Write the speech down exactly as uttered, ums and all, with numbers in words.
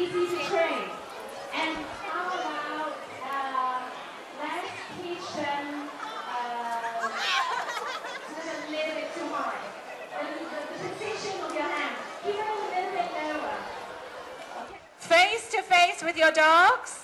easy to train. And how about uh, let's teach them uh, a little bit too hard. The, the, the position of your hand. Keep it a little bit lower. Okay. Face to face with your dogs.